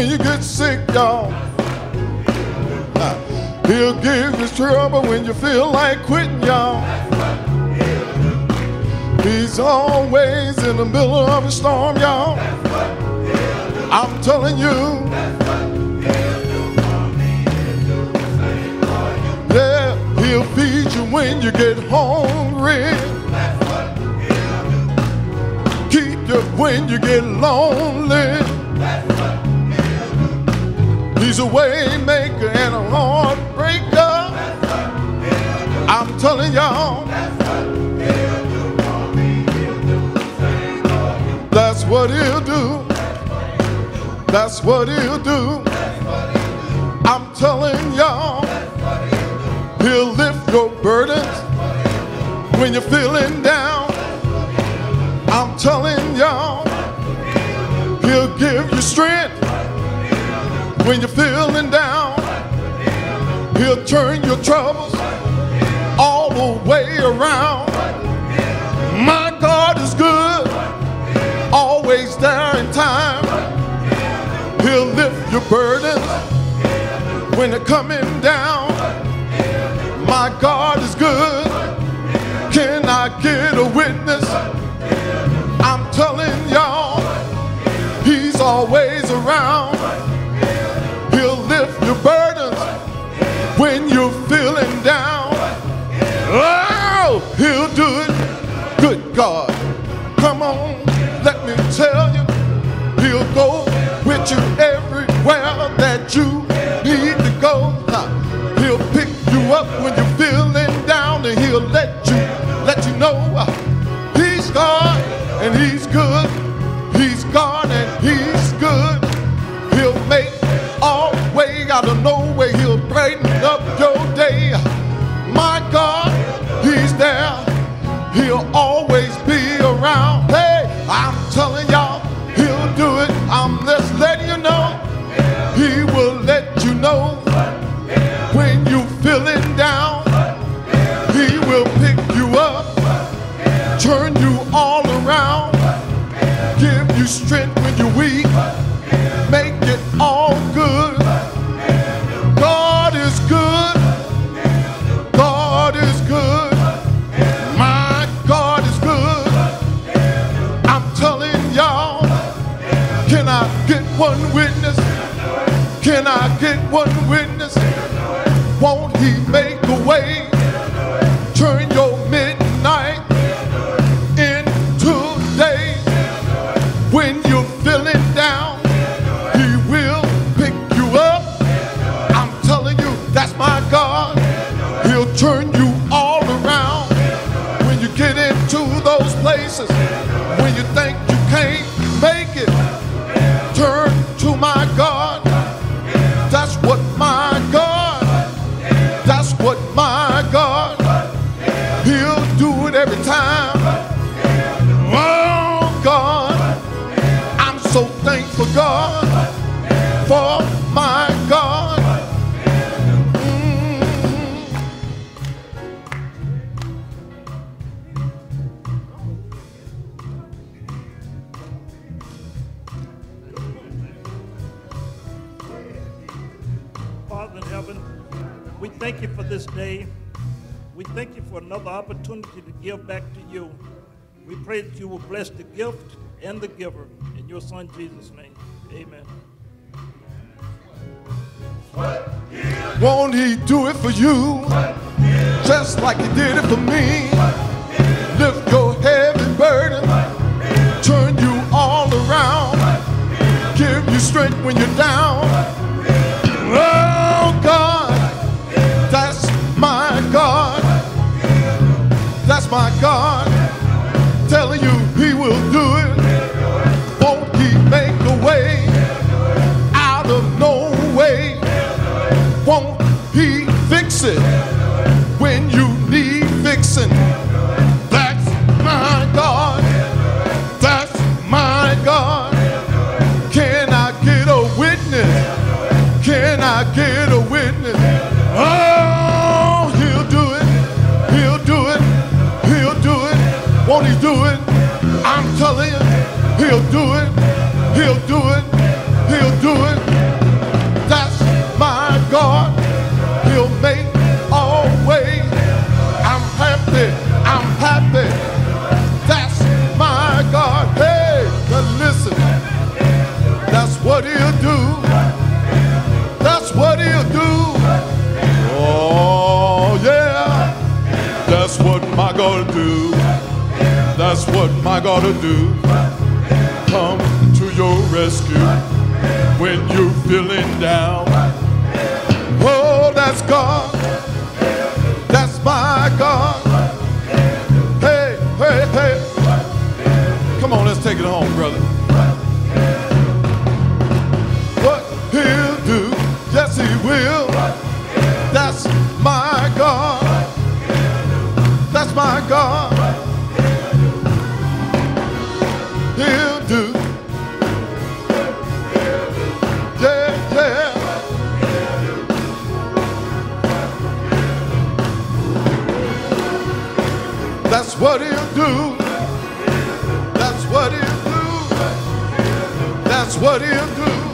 when you get sick, y'all. He'll give you trouble when you feel like quitting, y'all. He's always in the middle of a storm, y'all. I'm telling you. Yeah, he'll feed you when you get hungry. Keep you when you get lonely. He's a way maker and a heartbreaker. I'm telling y'all. That's what he'll do. That's what he'll do. I'm telling y'all. He'll lift your burdens when you're feeling down. I'm telling y'all. He'll give you strength when you're feeling down. He'll turn your troubles all the way around. My God is good, always there in time. He'll lift your burdens when they're coming down. My God is good. Can I get a witness? I'm telling y'all, he's always around. He'll lift your burdens when you're feeling down. Oh, he'll do it. Good God. Come on, let me tell you. He'll go with you everywhere that you need to go. He'll pick you up when you're feeling down, and he'll let you know he's God and he's good. He's God and he's good. He'll make all way out of no way. He'll brighten up your day. My God, he's there. He'll always be around. Hey, I'm telling y'all, he'll do it. I'm just letting you know. He will let you know when you're feeling down. He will pick you up, turn you all around, give you strength when you're weak, make it all good. God is good. God is good. My God is good. I'm telling y'all. Can I get one witness? Can I get one witness? Won't he make a way? Turn your midnight into day. When you're feeling down, he will pick you up. I'm telling you, that's my God. He'll turn you all around. When you get into those places, when you think you can't make it, turn to my God. That's what my God. That's what my God. He'll do it every time. Oh God, I'm so thankful, God, for my God. Father in heaven, we thank you for this day. We thank you for another opportunity to give back to you. We pray that you will bless the gift and the giver. In your son Jesus' name, amen. Won't he do it for you? Just like he did it for me. Lift your heavy burden, turn you all around, give you strength when you're down. Oh God, that's my God. That's my God. Telling you he will do it. Won't he make a way out of no way? Won't he fix it when you need fixing? That's my God. That's my God. Can I get a witness? God will do. That's what my God will do. Come to your rescue when you're feeling down. Oh, that's God. That's my God. Hey, hey, hey. Come on, let's take it home, brother. What he'll do, yes he will. That's my God. That's my God. He'll do. Yeah, yeah. That's what he'll do. That's what he'll do. That's what he'll do.